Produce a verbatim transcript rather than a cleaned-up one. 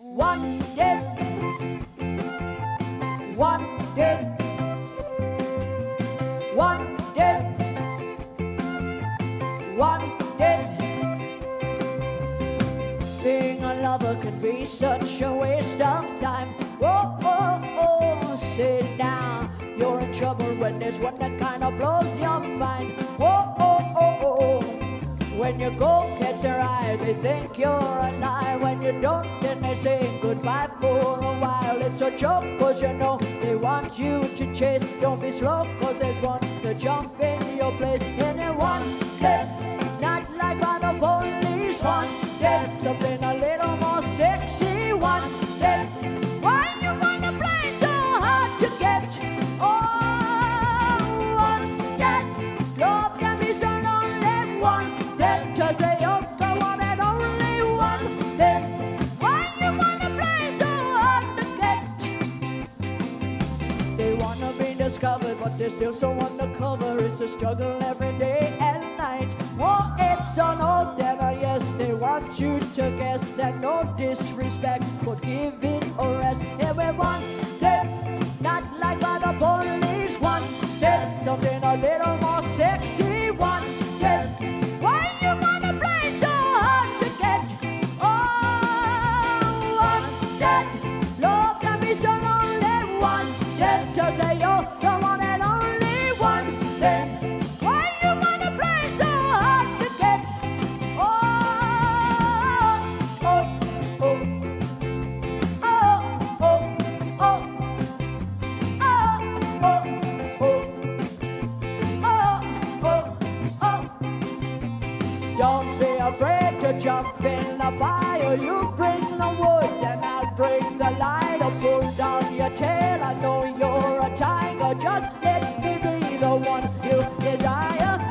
wanted, wanted, wanted, wanted. Being a lover can be such a waste of time. Oh, oh, oh, sit down. You're in trouble when there's one that kind of blows your mind. Oh, oh, oh, oh. When you go catch your eye, they think you're alive. When you don't, then they say goodbye for a while. It's a joke, cause you know they want you to chase. Don't be slow, cause there's one to jump in your place. Anyone dead, not like what the police want. Dead, something a little more sexy. One dead, why you wanna play so hard to get? Oh, one dead, love can be so lonely. One dead, cause you're the one and only one dead. Why you wanna play so hard to get? They wanna be discovered, but they're still so undercover. It's a struggle every day and night. Oh, it's an old devil, yes, they want you to guess. And no disrespect, but give it a rest. Everyone dead, not like what the police want. Dead, something a little more sexy. One dead, why you wanna play so hard to get? Oh, one dead, love can be so lonely. One dead, cause you're the one and only one dead. Why you wanna play so hard to get? Oh, oh, oh, oh, oh, oh, oh, oh, oh, oh, oh. Don't be afraid to jump in the fire. You bring the wood and I'll bring the light. I'll pull down your tail. I know you're a tiger. Just let me be the one you desire.